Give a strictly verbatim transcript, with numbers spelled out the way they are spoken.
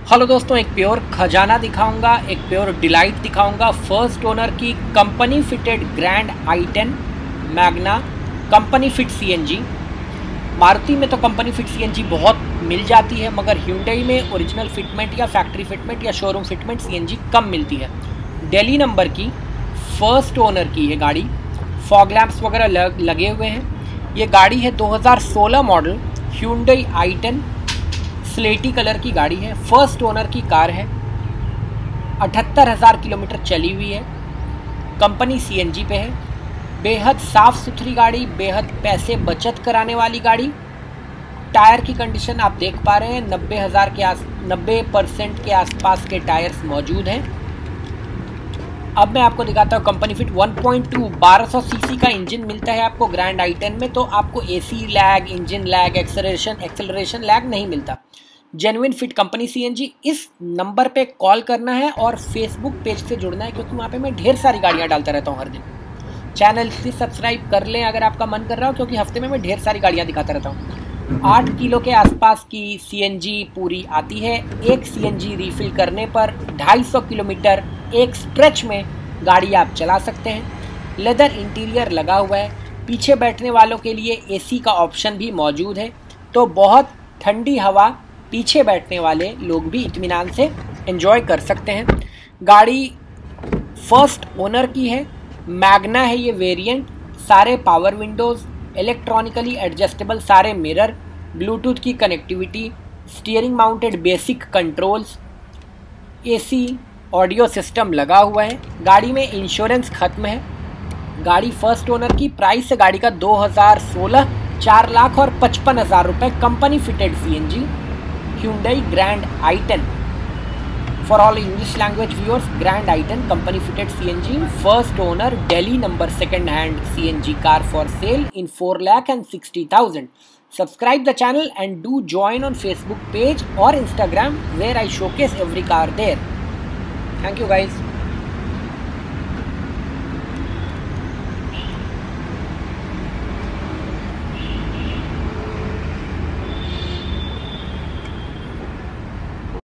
Hello दोस्तों, एक pure खजाना दिखाऊंगा, एक प्योर डिलाइट दिखाऊंगा। फर्स्ट ओनर की company fitted grand I ten magna company fit CNG. Maruti में तो कंपनी फिट सीएनजी बहुत मिल जाती है, मगर ह्यूंडई में ओरिजिनल फिटमेंट या फैक्ट्री फिटमेंट या शोरूम फिटमेंट सीएनजी कम मिलती है। दिल्ली नंबर की फर्स्ट ओनर की है गाड़ी, फॉग लैंप्स वगैरह लग, लगे हुए हैं। ये गाड़ी है दो हज़ार सोलह मॉडल ह्यूंडई आई टेन, स्लेटी कलर की गाड़ी है। फर्स्ट ओनर की कार है, अठहत्तर हज़ार किलोमीटर चली हुई है, कंपनी सीएनजी पे है। बेहद साफ़ सुथरी गाड़ी, बेहद पैसे बचत कराने वाली गाड़ी। टायर की कंडीशन आप देख पा रहे हैं, नब्बे हज़ार के आस नब्बे परसेंट के आसपास के टायर्स मौजूद हैं। अब मैं आपको दिखाता हूँ company fit one point two बारह सौ सीसी का इंजन मिलता है आपको ग्रैंड आई टेन में, तो आपको AC lag, engine lag, acceleration acceleration lag नहीं मिलता। Genuine fit company CNG. इस नंबर पे कॉल करना है और फेसबुक पेज से जुड़ना है, क्योंकि वहाँ पे मैं ढेर सारी गाड़ियाँ डालता रहता हूँ हर दिन। चैनल से सब्सक्राइब कर लें अगर आपका मन कर रहा हो, क्योंकि हफ्ते में मैं ढेर सारी गाड़ियाँ दिखाता रहता हूँ। आठ किलो के आसपास की सीएनजी पूरी आती है। एक सीएनजी रिफिल करने पर ढाई सौ किलोमीटर एक स्ट्रेच में गाड़ी आप चला सकते हैं। लेदर इंटीरियर लगा हुआ है। पीछे बैठने वालों के लिए एसी का ऑप्शन भी मौजूद है, तो बहुत ठंडी हवा पीछे बैठने वाले लोग भी इत्मीनान से एंजॉय कर सकते हैं। गाड़ी फर्स्ट ओनर की है, मैग्ना है ये वेरिएंट। सारे पावर विंडोज़, इलेक्ट्रॉनिकली एडजस्टेबल सारे मिरर, ब्लूटूथ की connectivity, steering mounted basic controls, AC audio system लगा हुआ है। गाड़ी में इंश्योरेंस खत्म है। गाड़ी फर्स्ट ओनर की। प्राइस है गाड़ी का दो हज़ार सोलह, चार लाख और पचपन हज़ार रुपये। Company fitted CNG Hyundai grand I ten. For all English language viewers, grand I ten company fitted CNG, first owner, Delhi number, second hand CNG car for sale in four lakh and sixty thousand. Subscribe the channel and do join on Facebook page or Instagram where I showcase every car there. Thank you guys.